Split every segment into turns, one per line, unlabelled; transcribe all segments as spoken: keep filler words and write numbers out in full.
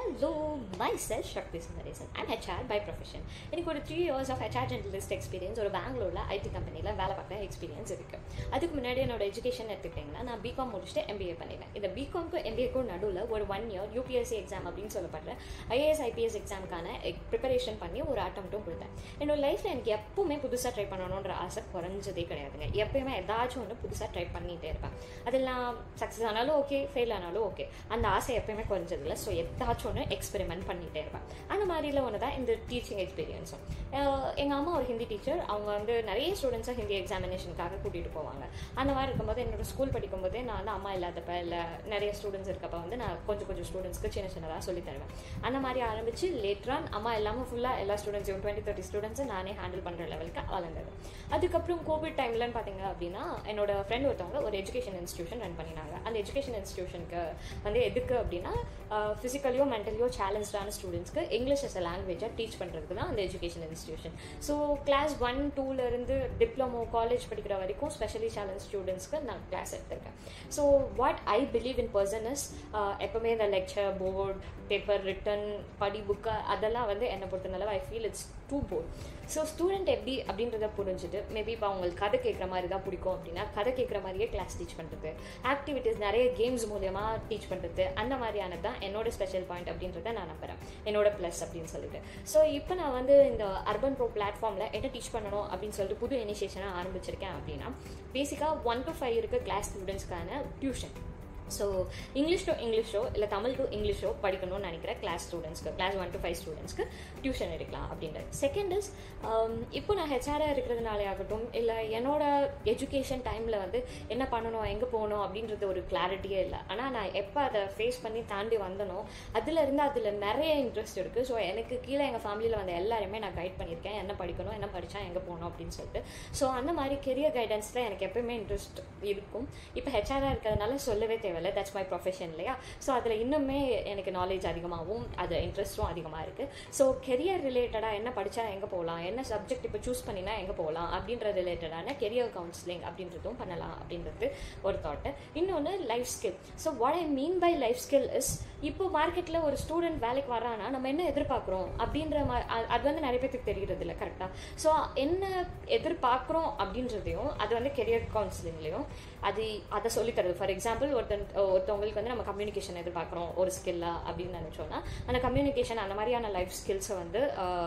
Hello, myself Sakthi Sundaresan. I'm H R by profession. எனக்கு ஒரு three years of H R generalist experience ஒரு பெங்களூர்ல I T கம்பெனில வேலை பார்க்குற எக்ஸ்பீரியன்ஸ் இருக்கு. அதுக்கு முன்னாடி என்னோட எஜுகேஷன் எடுத்துக்கிட்டிங்கன்னா நான் B Com முடிச்சுட்டு M B A பண்ணிட்டேன். இந்த B Com க்கு M B A க்கு நடுவில் ஒரு one year U P S C exam அப்படின்னு சொல்லப்படுற I A S I P S எக்ஸாமுக்கான ப்ரிப்பரேஷன் பண்ணி ஒரு அட்டம்ப்ட்டும் கொடுத்தேன். என்னோட லைஃப்பில் எனக்கு எப்பவுமே புதுசாக ட்ரை பண்ணணுன்ற ஆசை குறைஞ்சதே கிடையாதுங்க. எப்பயுமே ஏதாச்சும் ஒன்று புதுசாக ட்ரை பண்ணிகிட்டே இருப்பேன். அதெல்லாம் சக்ஸஸ் ஆனாலும் ஓகே, ஃபெயில் ஆனாலும் ஓகே, அந்த ஆசை எப்பயுமே குறைஞ்சதில்லை. ஸோ ஏதாச்சும் ஒன்று எக்ஸ்பெரிமெண்ட் பண்ணிகிட்டே இருப்பேன். அந்த மாதிரில ஒன்று தான் இந்த டீச்சிங் எக்ஸ்பீரியன்ஸும். எங்கள் அம்மா ஒரு ஹிந்தி டீச்சர். அவங்க வந்து நிறைய ஸ்டூடெண்ட்ஸை ஹிந்தி எக்ஸாமினேஷனுக்காக கூட்டிகிட்டு போவாங்க. அந்த மாதிரி இருக்கும்போது என்னோட ஸ்கூல் படிக்கும்போதே நான் வந்து அம்மா இல்லாதப்ப இல்லை நிறைய ஸ்டூடெண்ட்ஸ் இருக்கப்போ வந்து நான் கொஞ்சம் கொஞ்சம் ஸ்டூடெண்ட்ஸ்க்கு சின்ன சின்னதாக சொல்லி தருவேன். அந்த மாதிரி ஆரம்பித்து லேட்டரான் அம்மா இல்லாமல் ஃபுல்லாக எல்லா ஸ்டூடெண்ட்ஸையும் டுவெண்ட்டி தேர்ட்டி ஸ்டூடெண்ட்ஸை நானே ஹேண்டில் பண்ணுற லெவலுக்கு வளர்ந்தது. அதுக்கப்புறம் கோவிட் டைம்லன்னு பார்த்தீங்க அப்படின்னா என்னோட ஃப்ரெண்ட் ஒருத்தவங்க ஒரு எஜுகேஷன் இன்ஸ்டியூஷன் ரன் பண்ணினாங்க. அந்த எஜுகேஷன் இன்ஸ்டியூஷனுக்கு வந்து எதுக்கு அப்படின்னா ஃபிசிக்கலியோ மென்டலியோ சேலஞ்சான ஸ்டூடெண்ட்ஸ்க்கு இங்கிலீஷ் அஸ் அ லாங்குவேஜாக டீச் பண்ணுறதுக்கு தான் அந்த education institution. So class one டூலேருந்து டிப்ளமோ காலேஜ் படிக்கிற வரைக்கும் ஸ்பெஷலி சேலஞ்ச் ஸ்டூடெண்ட்ஸ்க்கு நான் கிளாஸ் எடுத்திருக்கேன். So what I believe in person is எப்போவுமே இந்த லெக்சர் போர்ட் பேப்பர் ரிட்டன் படி புக்கு அதெல்லாம் வந்து என்னை பொறுத்தனால I feel it's too bored. So student எப்படி அப்படின்றத புரிஞ்சுட்டு மேபி இப்போ அவங்களுக்கு கதை கேட்குற மாதிரி தான் பிடிக்கும் அப்படின்னா கதை கேட்குற மாதிரியே கிளாஸ் டீச் பண்ணுறது, ஆக்டிவிட்டீஸ் நிறைய கேம்ஸ் மூலமா டீச் பண்ணுறது, அந்த மாதிரியானது தான் என்னோட ஸ்பெஷல் பாயிண்ட் அப்படின்றத நான் நம்புகிறேன், என்னோட ப்ளஸ் அப்படின்னு சொல்லிட்டு. ஸோ இப்போ நான் வந்து இந்த அர்பன் ப்ரோ பிளாட்ஃபார்மில் என்ன டீச் பண்ணணும் அப்படின்னு சொல்லிட்டு புது இனிஷியேஷனாக ஆரம்பிச்சிருக்கேன். அப்படின்னா பேசிக்காக ஒன் டு ஃபைவ் இருக்க கிளாஸ் ஸ்டூடெண்ட்ஸ்க்கான டியூஷன். ஸோ இங்கிலீஷ் டு இங்கிலீஷோ இல்லை தமிழ் டு இங்கிலீஷோ படிக்கணும்னு நினைக்கிற கிளாஸ் ஸ்டூடெண்ட்ஸ்க்கு கிளாஸ் ஒன் டு ஃபைவ் ஸ்டூடெண்ட்ஸ்க்கு டியூஷன் எடுக்கலாம் அப்படின்றது. செகண்ட் இஸ் இப்போ நான் ஹெச்ஆராக இருக்கிறதுனாலே ஆகட்டும் இல்லை என்னோட எஜுகேஷன் டைமில் வந்து என்ன பண்ணணும் எங்கே போகணும் அப்படின்றது ஒரு கிளாரிட்டியே இல்லை. ஆனால் நான் எப்போ அதை ஃபேஸ் பண்ணி தாண்டி வந்தனோ அதுலேருந்து அதில் நிறைய இன்ட்ரெஸ்ட் இருக்குது. ஸோ எனக்கு கீழே எங்கள் ஃபேமிலியில் வந்து எல்லாருமே நான் கைட் பண்ணியிருக்கேன், என்ன படிக்கணும் என்ன படித்தா எங்கே போகணும் அப்படின்னு சொல்லிட்டு. ஸோ அந்த மாதிரி கெரியர் கைடன்ஸில் எனக்கு எப்பவுமே இன்ட்ரெஸ்ட் இருக்கும். இப்போ ஹெச்ஆராக இருக்கிறதுனால சொல்லவே தேவை, தட்ஸ் மை ப்ரொஃபஷன் இல்லையா? ஸோ அதில் இன்னுமே எனக்கு நாலேஜ் அதிகமாகவும் அது இன்ட்ரெஸ்ட்டும் அதிகமாக இருக்குது. ஸோ கெரியர் ரிலேட்டடாக என்ன படித்தா எங்கே போகலாம், என்ன சப்ஜெக்ட் இப்போ சூஸ் பண்ணினா எங்கே போகலாம் அப்படின்ற ரிலேட்டடான கெரியர் கவுன்சிலிங் அப்படின்றதும் பண்ணலாம் அப்படின்றது ஒரு தாட்டு. இன்னொன்று life skill. So what I mean by life skill is இப்போ மார்க்கெட்டில் ஒரு ஸ்டூடெண்ட் வேலைக்கு வரானா நம்ம என்ன எதிர்பார்க்குறோம் அப்படின்ற மா அது வந்து நிறைய பேருக்கு தெரிகிறது இல்லை கரெக்டாக. ஸோ என்ன எதிர்பார்க்குறோம் அப்படின்றதையும் அது வந்து கெரியர் கவுன்சிலிங்லேயும் அது அதை சொல்லித்தருது. ஃபார் எக்ஸாம்பிள் ஒருத்தன் ஒருத்தவங்களுக்கு வந்து நம்ம கம்யூனிகேஷன் எதிர்பார்க்குறோம் ஒரு ஸ்கில்லா அப்படின்னு நினச்சோன்னா அந்த கம்யூனிகேஷன் அந்த மாதிரியான லைஃப் ஸ்கில்ஸை வந்து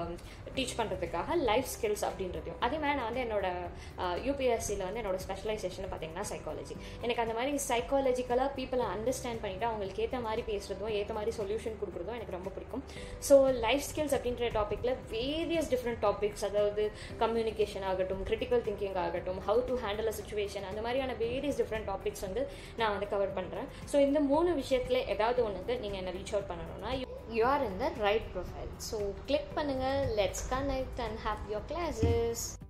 டீச் பண்ணுறதுக்காக லைஃப் ஸ்கில்ஸ் அப்படின்றதையும். அதே மாதிரி நான் வந்து என்னோட யூபிஎஸ்சியில் வந்து என்னோட ஸ்பெஷலைசேஷன் பார்த்தீங்கன்னா சைக்காலஜி. எனக்கு அந்த மாதிரி சைக்காலஜிக்கலாக பீப்புளை அண்டர்ஸ்டாண்ட் பண்ணிவிட்டு அவங்களுக்கு ஏற்ற மாதிரி பேசுகிறதும் ஏற்ற மாதிரி சொல்யூஷன் கொடுக்குறதும் எனக்கு ரொம்ப பிடிக்கும். ஸோ லைஃப் ஸ்கில்ஸ் அப்படின்ற டாப்பிக்கில் வேரியஸ் டிஃப்ரெண்ட் டாபிக்ஸ், அதாவது கம்யூனிகேஷன் ஆகட்டும், கிரிட்டிக்கல் திங்கிங் ஆகட்டும், how to handle a situation, அந்த மாதிரியான வேரியஸ் டிஃப்ரெண்ட் டாபிக்ஸ் வந்து நான் வந்து கவர் பண்ணுறேன். ஸோ இந்த மூணு விஷயத்தில் ஏதாவது ஒன்றுக்கு நீங்கள் என்ன ரீச் அவுட் பண்ணணும்னா you are in the right profile. So click பண்ணுங்கள், let's connect and have your classes.